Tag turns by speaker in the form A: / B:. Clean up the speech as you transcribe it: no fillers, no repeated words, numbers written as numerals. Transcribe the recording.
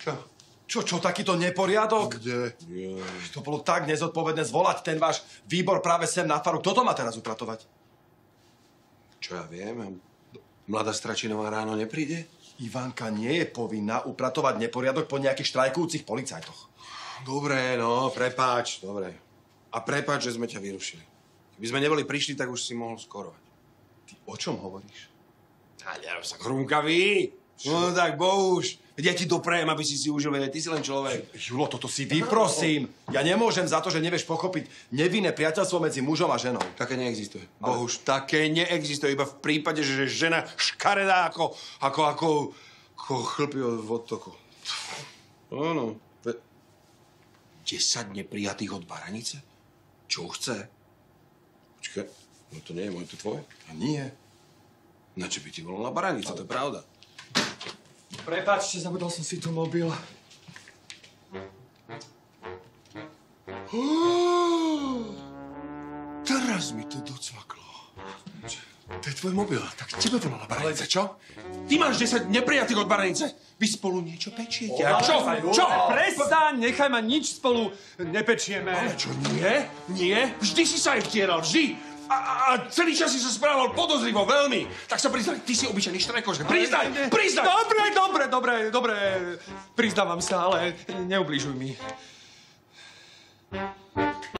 A: Čo, takýto neporiadok?
B: Kde?
A: To bolo tak nezodpovedné zvolať ten váš výbor práve sem na faru. Kto to má teraz upratovať?
B: Čo ja viem? Mladá Stračinová ráno nepríde?
A: Ivanka nie je povinná upratovať neporiadok po nejakých štrajkujúcich policajtoch.
B: Dobre, no, prepáč, dobre. A prepáč, že sme ťa vyrušili. Keby sme neboli prišli, tak už si mohol skorovať.
A: Ty o čom hovoríš?
B: Ja sa chrúmkavý. No tak, Bohuž. Ja ti doprajem, aby si užil vedieť. Ty si len človek.
A: Julo, toto si vyprosím. Ja nemôžem za to, že nevieš pochopiť nevinné priateľstvo medzi mužom a ženou.
B: Také neexistuje. Bohuž, také neexistuje. Iba v prípade, že žena škaredá ako chlpy od vodtoku. Áno. 10 neprijatých od baranice? Čo chce? Počkaj, no to nie je moje, to tvoje?
A: A nie.
B: Na čo by ti volala baranica, to je pravda.
A: Prepáčte, zabudol som si tu mobil.
B: Teraz mi to docvaklo. To je tvoj mobil. Tak tebe volala baranica, čo? Ty máš 10 neprijatých od baranice. Vy spolu niečo pečiete. A čo? Čo?
C: Prestaň, nechaj ma, nič spolu nepečieme.
B: Ale čo, nie? Nie? Vždy si sa aj vtieral, vždy. A celý čas si sa správal podozrivo, veľmi. Tak sa priznaj, ty si obyčajný štrajkoš. Priznaj!
C: Dobre. Priznávam sa, ale neubližuj mi.